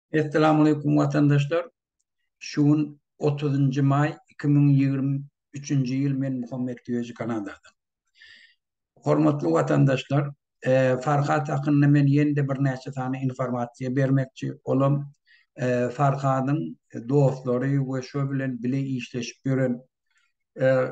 Esselamualeyküm vatandaşlar. Şuun 30. may 2023. yıl men Muhammed Gözi Kanada'da. Hormatly vatandaşlar, Farhat hakkında men ýende bir näçe tane informasiýa bermekçi olam. Farhatyň dostlary we şo bilen bile işleşip gören e,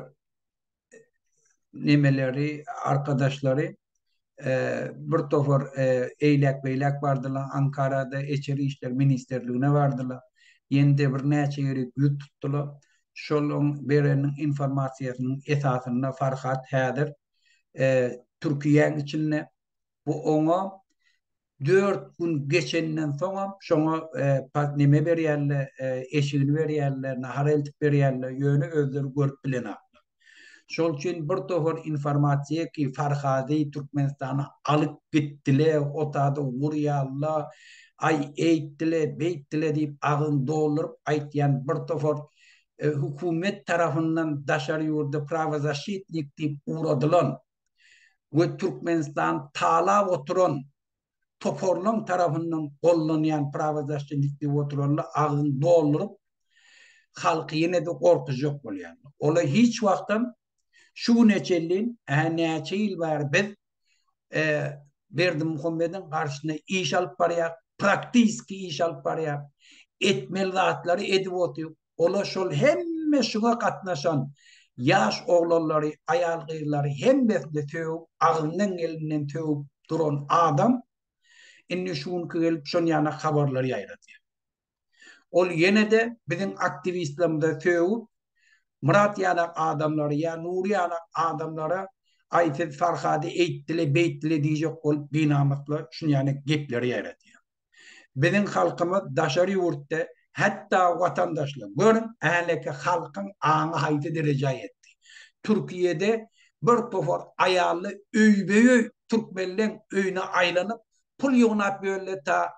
nemeleri, arkadaşları bir tofor eýlek beýlek bardylar. Ankara'da Eçeri İşler Ministerliğine bardylar. Ýende bir näçe ýeri ýut tutdular. Şolun berenin informasiýasynyň esasyna Farhat häzir Türkiýeň içinde bu oňa 4 gün geçenden soňra şoňa neme berýärler, eşigini berýärler, nahar eltip berýärler, ýöne özleri görüp bilenler. Şol üçin bir tohur informasiýa ki Farhady Türkmenistana alyp gitdiler, otada urýarlar, ay eýtdiler, beýtdiler diýip agyn dolduryp aýtýan bir tohur hukumet tarafından daşary ýurda pravozащитник diýip uradylan we Türkmenistan talap oturan toporlan tarafından gollanýan pravozащитник diýip oturanlar agyn dolduryp halky ýene de gorkujak bolýar. Ola hiç wagtdan şu neçelliğin näçe ýyl bar biz Berdim Muhammed'in karşısına iş alıp barýar, praktiski iş alıp barýar, etmeli zatlary edip otyp, ola şol hemme şuna katnaşan yaş oglanlary, aýal gyýlary hemmesini töwüp, agynyň elinden töwüp duran adam inni şuň gelip şoň ýana habarlary ýaýratýar. Ol ýene de biziň aktivistlerimizde töwüp Murat yanak adamları ya Nuri yanak adamlara Ayfet Farhadi eğittile beyttile diyecek olup binamakla şunu yani gepleri yaratıyor. Bizim halkımız daşarı yurtta hatta vatandaşlar görün ehleki halkın ağını haydi derece etti. Türkiye'de bir tofor ayarlı öybeyöy Türkmenlerin öyüne aylanıp pul yığınap böyle ta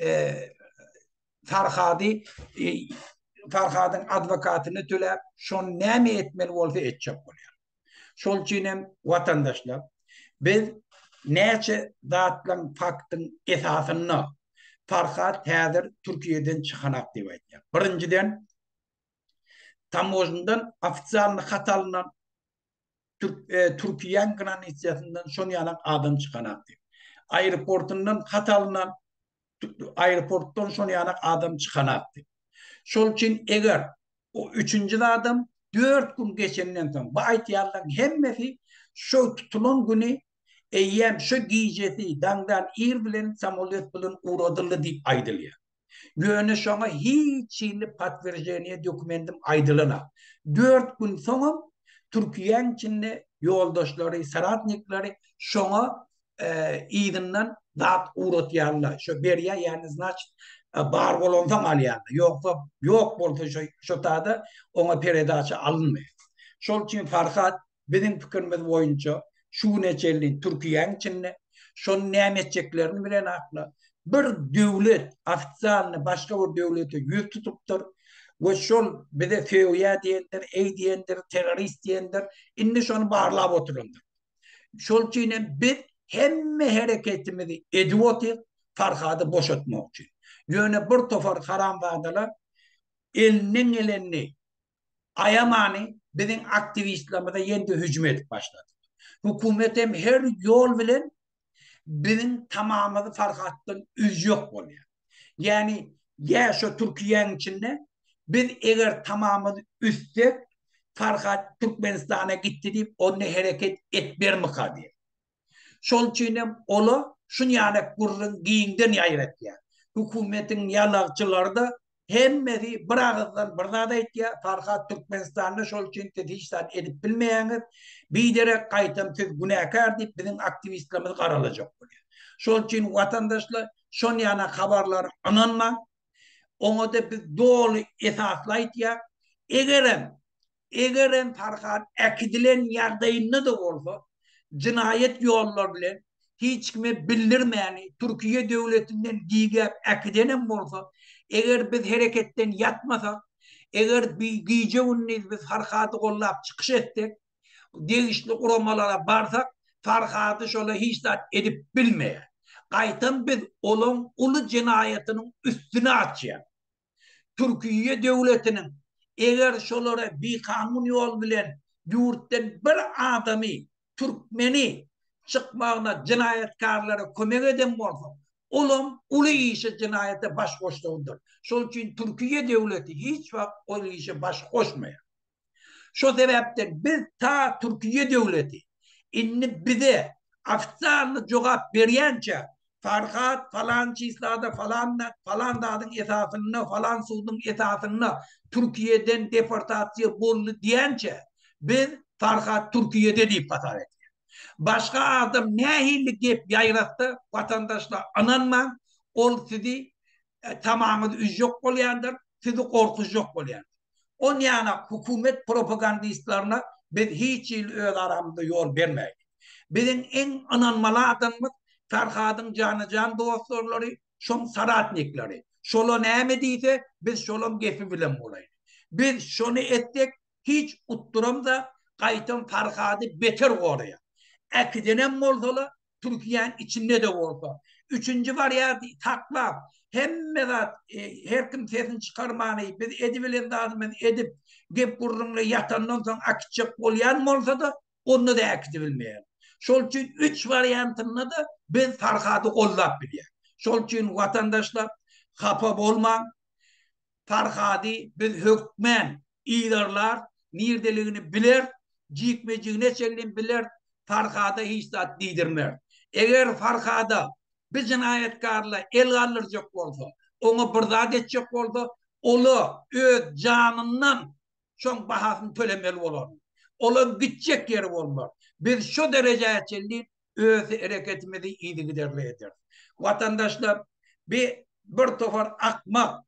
Farhadi Farhadyň adwokatyny töläp, şon näme etmeli bolsa etjek bolýar. Şol üçin watandaşlar, biz näçe zatlaň faktyň esasyny Farhat häzir Türkiýeden çykanak diýip aýtýar. Birinciden, tamojnadan ofitsialny hat alynan Türkiýeň granitsýasyndan şon ýanak adam çykanak diýip. Aeroportundan hat alynan aeroportdan şon ýanak adam çykanak diýip. Şol için eger o üçüncü adam 4 gün geçenden sonra bu aýtýarlaryň hemmesi şu tutulan günü eýem şu giýjeti dangdan ir bilen samolyot bilen uradyly diýip aýdylýar. Ýöne şoňa hiç ýyly patwierjeniýe dokumentim aýdylana. 4 gün soňra Türkiýeň içinde ýoldaşlary, saratniklary şoňa ýygynyň zat uratýarlar. Şo berýär ýani значит bar bolondan alýar. Ýoksa ýok bolsa şo tada ona peredaça alınmaýar. Şol üçin Farhat bizim pikirimiz boýunça şu neçelliň Türkiýeň içinde şo näme etjeklerini bilen akla bir döwlet ofitsialny başga bir döwlete ýüz tutupdyr we şol bize feoya diýenler, diýenler, terörist diýenler indi şonu barlap oturundyr. Şol üçin biz hemme hereketimizi edip otyp Farhady boşatmak üçin. Ýöne bir tofar haram wagdalar eliniň elenini ayamany biziň aktivistlerimize ýende hüjüm edip başlady. Hukumet hem her ýol bilen biziň tamamyny Farhatdan üzjek bolýar. Yani ya şu Türkiýeň içinde biz eger tamamyny üstsek Farhat Türkmenistana gitdi diýip onu hereket etbermek diýip. Şol üçin ola şunu ýaly gurrun giýinden ýaýratýar. Hukumetin yalakçıları da hemmesi bir ağızdan bir zada etýär. Farhat Türkmenistan'da şol üçin tetiştan edip bilmeýäňiz bir derek gaýtam siz günäkär diýip biziň aktivistlerimiz garalajak bolýar. Şol üçin watandaşlar şon ýana habarlary ananma. Oňa da biz dolu esasly aýtýar. Egerem Farhat äkidilen ýagdaýynda da bolsa cinayet ýolları bilen hiç kime bildirmeyeni Türkiye devletinden giýgäp äkidenem bolsa, eger biz hereketten yatmasak, eger bir giýje günniz biz Farhaty gollap çykyş etdik, degişli uramalara barsak, Farhaty şola hiç zat edip bilmeýär. Qaytan biz olun ulu cinayetinin üstüne açıyor. Türkiye devletinin eğer şolara bir kanun yol bilen yurttan bir adamı Türkmeni çıkmağına cinayetkarlara kömek eden bolsa olum ulu işe cinayete baş koştuğundur. Şol için Türkiye devleti hiç vakt o işe baş koşmuyor. Şu sebepten biz ta Türkiye devleti inni bize aftarlı cevap veriyence Farkat falan çizlada falan dağın esasını falan sudun esasını Türkiye'den deportasyon bollu diyence biz Farkat Türkiye'de deyip katar et. Başka adam ne hillik gep yayrattı vatandaşlar ananma ol sizi tamamı üz yok bolyandır sizi korkuş yok bolyandır. On yana hükümet propagandistlarına biz hiç öz aramda yol vermeyiz. Bizim en ananmalı adamımız Ferhad'ın canı dostları, şom saratnikleri. Şolo ne deyse biz şolom gefi bilen olayız. Biz şunu ettik hiç utturam da kaytan Ferhad'ı beter oraya. Ekidenen moldalı Türkiye'nin içinde de olsa. Üçüncü var ya takla. Hem medat her kim sesini çıkarmanı biz edibilen dağılmen edip gep kurrunla yatandan sonra akıcak olyan mı olsa da onu da akıdıbilmeyen. Şol için üç varyantını da biz Farhad'ı kollap biliyor. Şol için vatandaşlar hapa olman Farhad'ı biz hükmen iyilerler nirdeliğini bilir cikmeciğine çelin bilir Farhad'a hiç zat değdirmer. Eğer Farhad'a bir cinayetkarla el alırcak olsa onu bırdat edecek olsa onu öz canından çok bahasını tölemeli olur. Onun gidecek yeri olmaz. Biz şu dereceye çelin öz hareketimizi iyi giderli eder. Vatandaşlar bir tofar akmak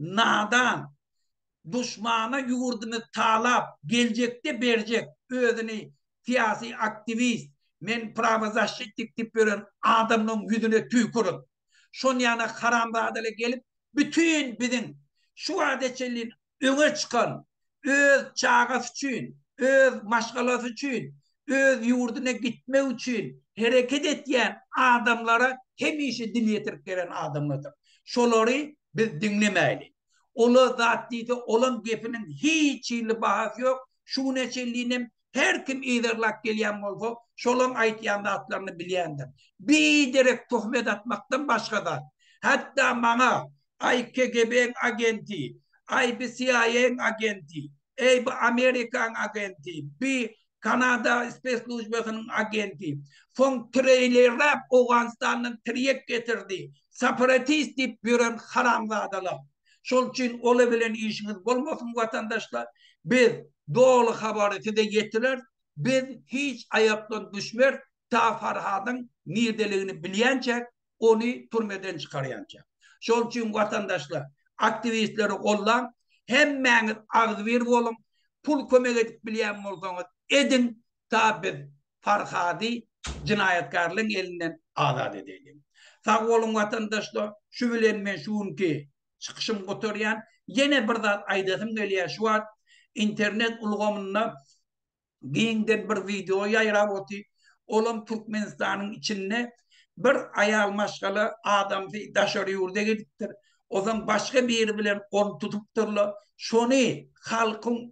nadan düşmana yurdunu talap gelecekte verecek özünü siyasi aktivist men pravazaşitlik tip gören adamın yüzüne tüykürün. Şun yana karambadale gelip bütün bizim şu adeçelin öne çıkan öz çağası için, öz maşgalası için, öz yurduna gitme için hareket etken adamlara hem işi dinletirip gelen adamlardır. Şoları biz dinlemeyli. Ola zat deydi, olan gefinin hiç iyili bahası yok. Şu neçelliğinin her kim iyidirlak gelen olsa, şolun aytyan zatlarını bileyendir. Bir direkt tuhmet atmaktan başkadan. Hatta bana ay KGB'nin agenti, ay bir CIA'nin agenti, ay bir Amerikan agenti, bir Kanada Space Službası'nın agenti, son treylerle Afganistan'ın triyek getirdi. Separatist deyip gören haramzadalar. Şol için olabilen işiniz olmasın vatandaşlar. Biz doğru haberi size gettiler. Biz hiç ayaktan düşmer. Ta Farhad'ın nirdeliğini bileyençek, onu türmeden çıkarayançak. Şol için vatandaşlar aktivistleri kollan hemen ağız ver olun. Pul kömek edip bileyen olsanız edin. Ta biz Farhad'ı cinayetkarlığın elinden azat edelim. Sağ olun vatandaşlar. Şu bilen men şuun ki çıkışım götürüyen yine bir zat aydasım geliyor şu an internet ulgamında giyinden bir video yayra oti oğlum Türkmenistan'ın içinde bir ayal maşgalı adam daşarı yurda gidiptir. O zaman başka bir yeri bilen onu tutupturlar. Şunu halkın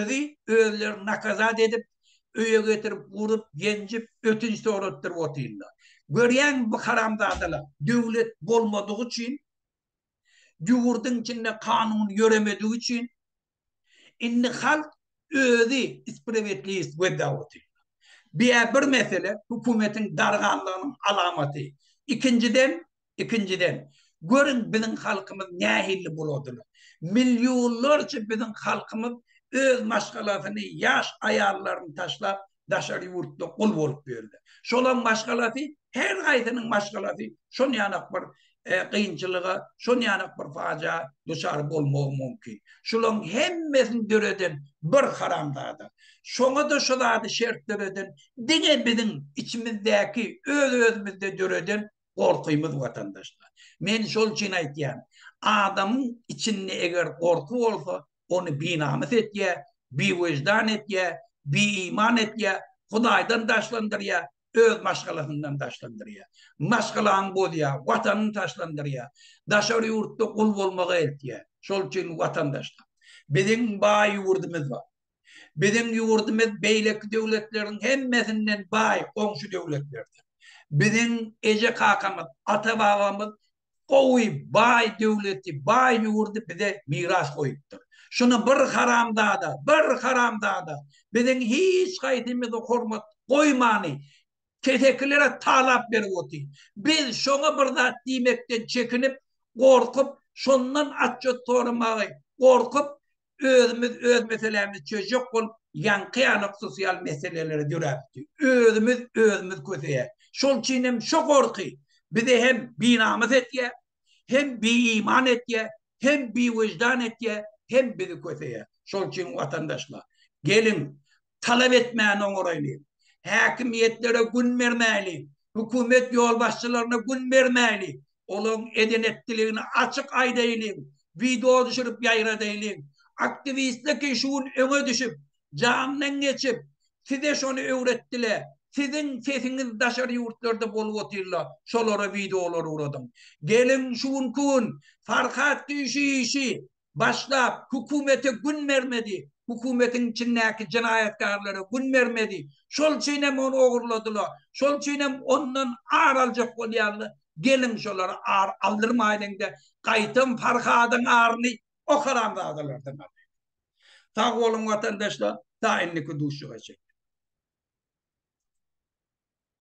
özleri nakazat edip öye getirip vurup gencip ötünç soruttır otuyla. Görüyen bu haramzadalar devlet olmadığı için yurdun içinde kanun göremediği için inni halk özü isprevetliyiz ve daveti. Bir mesele hükümetin darganlığının alamatı. İkinciden görün bizim halkımız ne hilli buladılar. Milyonlarca bizim halkımız öz maşgalasını yaş ayarlarını taşlap daşarı yurtta kul olup verdi. Şolan maşgalası her kaydının maşgalası şun yanak bir kıyınçılığı, şun yanak bir facia dışarı olmağı mümkün. Şulan hemmesini döreden bir haramdadır. Şona da şulardı şertlereden dine bizim içimizdeki özümüzde döreden korkuyumuz vatandaşlar. Men şol için aytyan adamın içinde eğer korku olsa onu bir namus et ya, bir vicdan et ya, bir iman et ya, Hudaydan daşlandır ya, öz maşgalasından taşlandırıyor. Maşgalan bolya, vatanını taşlandırıyor. Daşarı yurtta kul bolmaga eltiye. Şol için vatandaşlar. Bizim bay yurdumuz var. Bizim yurdumuz beylek devletlerin hemmesinden bay komşu devletlerdir. Bizim ece kakamız, ata babamız koyu bay devleti, bay yurdu bize miras koyuptur. Şunu bir haramdada bizim hiç kaydımızı hormat koymani tetekilere talap verip otu. Biz şuna bir zat demekten çekinip, korkup, şundan atçot tormağı, korkup, öz meselemiz çözecek ol, yankıyanık sosyal meselelere dürepti. Özümüz kötüye. Şol çiğnem şu korku. Bize hem binamız etiye, hem bir iman etiye, hem bir vicdan etiye, hem bir kötüye. Şol için vatandaşlar. Gelin, talep etmeyen oraylayın. Hakimiyetlere gün vermeli, hükümet yol başçılarına gün vermeli, onun edenetliliğini açık aydayılın, video düşürüp yayradayılın, aktivistlik işin öne düşüp, canından geçip, size şunu öğrettiler, sizin sesiniz dışarı yurtlarda bolup oturlar, şolara videoları uğradım. Gelin şun kun, farkat işi, başlap, hükümete gün vermedi, hükümetin içindeki cinayetkarları gün vermedi. Şol çiğnem onu oğurladılar. Şol çiğnem ondan ağır alacak olayarlı. Gelin şoları ağır aldırmayın da kaytın farkadın ağırını o karamda adalardan. Ta olun vatandaşlar ta enlik duşu açık.